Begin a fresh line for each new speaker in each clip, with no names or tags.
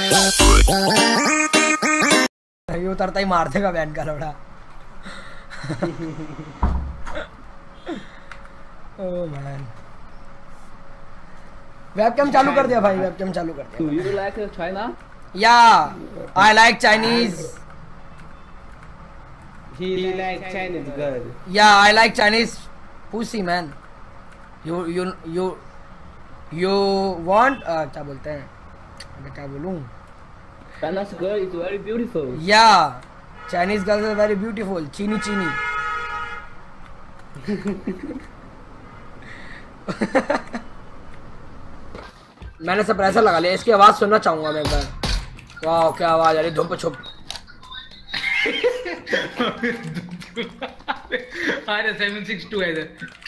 ये उतरता ही मार देगा बैंड का लोड़ा। ओह मैन, वेबकैम चालू कर दिया भाई, वेबकैम चालू कर दिया।
You like China?
Yeah, I like Chinese.
He like Chinese girl.
Yeah, I like Chinese pussy man. You want क्या बोलते हैं, मैं क्या बोलूँ?
Chinese girl is very beautiful.
Yeah, Chinese girls are very beautiful. चीनी चीनी। मैंने सप्रेसर लगा लिया, इसकी आवाज सुनना चाहूंगा मैं एक बार। वाह क्या आवाज आ रही, धुप छुप।
अरे 762 है इधर।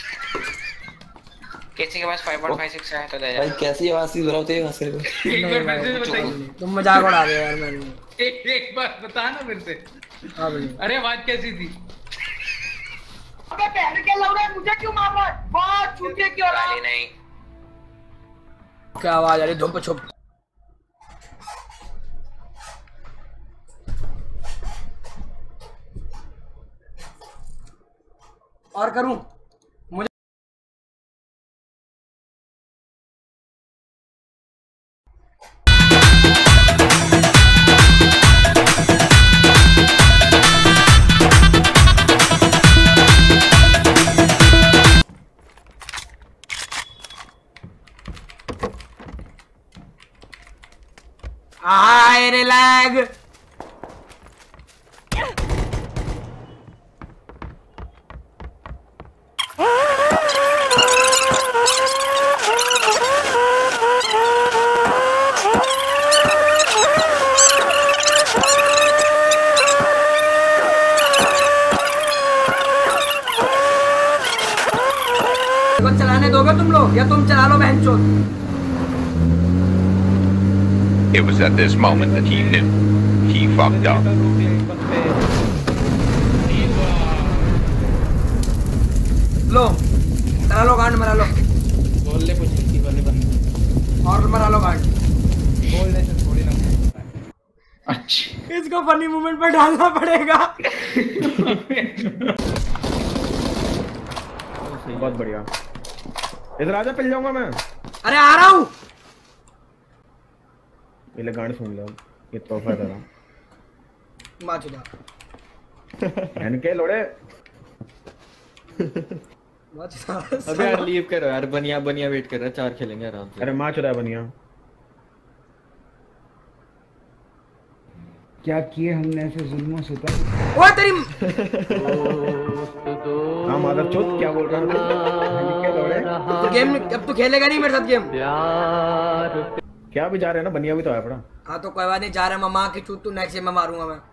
किसी के पास 5.56 है तो दे
भाई कैसी आवाज थी जरा बताइए खास करके।
एक बार फिर से बताइए।
तुम मजाक उड़ा रहे हो यार मैंने।
एक बार बता ना फिर से।
हाँ भाई।
अरे आवाज कैसी थी?
अबे पहले क्या लग रहा है, मुझे क्यों मार रहा है? वाह चूतिया क्यों रहा है?
नहीं
क्या आवाज आ रही, धुप छुप। और करूं मुझे रे लैग। चलाने दोगे तुम लोग या तुम चला लो बहनचोद?
It was at this moment that he knew he fucked up.
लो चला लो गांड मरा लो।
बोल ले कुछ हिंदी वाले बंदे।
और मरा लो गांड।
बोलने से थोड़ी ना।
अच्छा
इसको फनी मोमेंट पर डालना पड़ेगा।
बहुत बढ़िया। इधर आजा, पिल जाऊंगा मैं।
अरे आ रहा हूँ।
ये ले गाने सुन लो, ये तोहफा दे रहा हूँ।
माँ चुदा।
इनके लोड़े।
अबे यार लीव करो यार, बनिया बनिया वेट कर रहा है, 4 खेलेंगे आराम से।
अरे माँ चुदा बनिया।
क्या किए हमने ऐसे जुल्म सुता?
ओए तेरी
हाँ माधव चौथ क्या बोल रहा है?
तो गेम अब तो खेलेगा नहीं मेरे साथ गेम?
क्या भी जा रहे हैं ना, बनिया भी तो आया पड़ा।
हाँ तो कोई बात नहीं, जा रहा है मामा की चूत, तू नेक्स्ट गेम में मारूंगा मैं।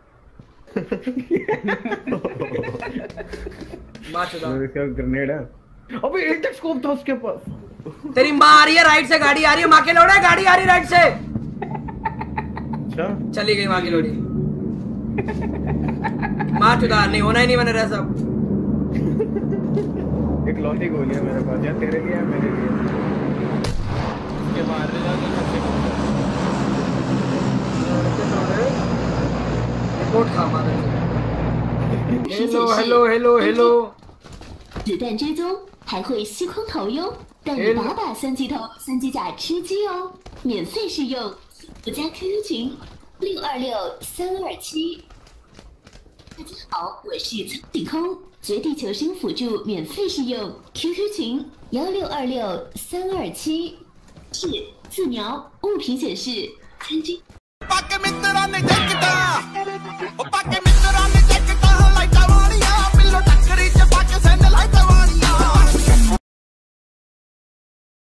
इसका ग्रेनेड है। अबे एक स्कोप था उसके पास।
तेरी माँ आ रही है राइट से, गाड़ी आ रही है, माँ के लोड़ा है, गाड़ी आ रही है राइट से।
अच्छा
चली गई माँ की लोड़ी। माँ चुदा नहीं होना ही नहीं मैंने रहा सब।
एक लौटी गोली है मेरे पास, या तेरे लिए है मेरे लिए।
के मार रहे
hello hello hello hello
子弹追踪还会虚空投邮，带你把把3级头3级甲吃鸡哦！免费试用，不加 QQ 群626-327。大家好，我是苍井空，绝地求生辅助免费试用 QQ 群1626-327。是自瞄，物品显示3G。